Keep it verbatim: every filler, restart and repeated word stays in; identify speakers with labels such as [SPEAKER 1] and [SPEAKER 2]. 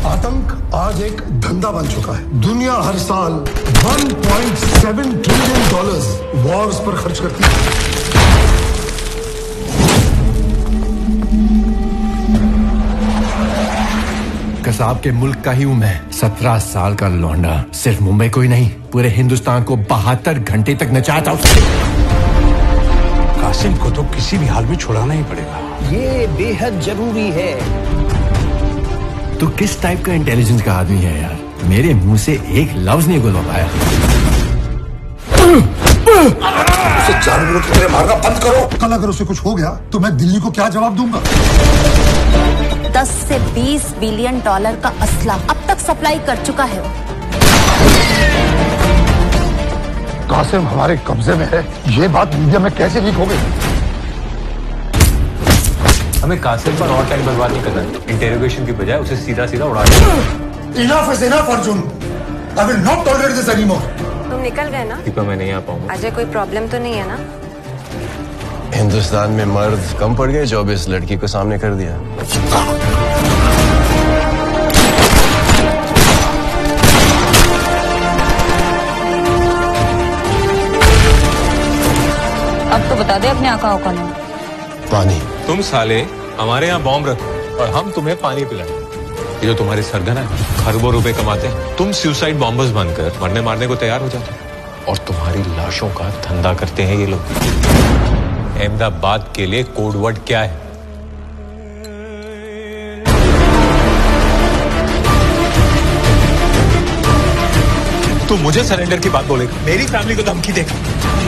[SPEAKER 1] आतंक आज एक धंधा बन चुका है। दुनिया हर साल one point seven trillion dollars wars पर खर्च करती है।
[SPEAKER 2] कसाब के मुल्क का ही हूं मैं, सत्रह साल का लौंडा। सिर्फ मुंबई को ही नहीं, पूरे हिंदुस्तान को बहत्तर घंटे तक नचाता हूं।
[SPEAKER 3] कासिम को तो किसी भी हाल में छुड़ाना ही पड़ेगा।
[SPEAKER 4] ये बेहद जरूरी है।
[SPEAKER 2] तू किस टाइप का इंटेलिजेंस का आदमी है यार? मेरे मुंह से एक लफ्ज नहीं गुजर पाया।
[SPEAKER 1] उसे जानवरों की तरह मारना बंद करो। कल अगर उसे कुछ हो गया तो मैं दिल्ली को क्या जवाब दूंगा?
[SPEAKER 5] दस से बीस बिलियन डॉलर का असला अब तक सप्लाई कर चुका है।
[SPEAKER 1] कासिम हमारे कब्जे में है, ये बात मीडिया में कैसे लीक हो गई?
[SPEAKER 6] हमें कासिम पर और टाइम बर्बाद नहीं करना है। इंटेरोगेशन की बजाय उसे सीधा सीधा उड़ा देना।
[SPEAKER 1] Enough is enough, Arjun. I will not tolerate this anymore.
[SPEAKER 7] तुम निकल गए ना?
[SPEAKER 6] दीपा मैं नहीं आ पाऊंगा।
[SPEAKER 7] अजय कोई प्रॉब्लम तो नहीं है ना?
[SPEAKER 8] हिंदुस्तान में मर्द कम पड़ गए जो अब इस लड़की को सामने कर दिया।
[SPEAKER 9] अब तो बता दे अपने आका कौन है?
[SPEAKER 8] पानी।
[SPEAKER 6] तुम साले हमारे यहाँ बॉम्ब रखो और हम तुम्हें पानी पिलाएं। ये जो तुम्हारे सरगना है, खरबों रुपए कमाते हैं। तुम सुसाइड बॉम्बर्स बनकर मरने मारने को तैयार हो जाते हो और तुम्हारी लाशों का धंधा करते हैं ये लोग। अहमदाबाद के लिए कोड वर्ड क्या है? तू मुझे सरेंडर की बात बोलेगा, मेरी फैमिली को धमकी देगा।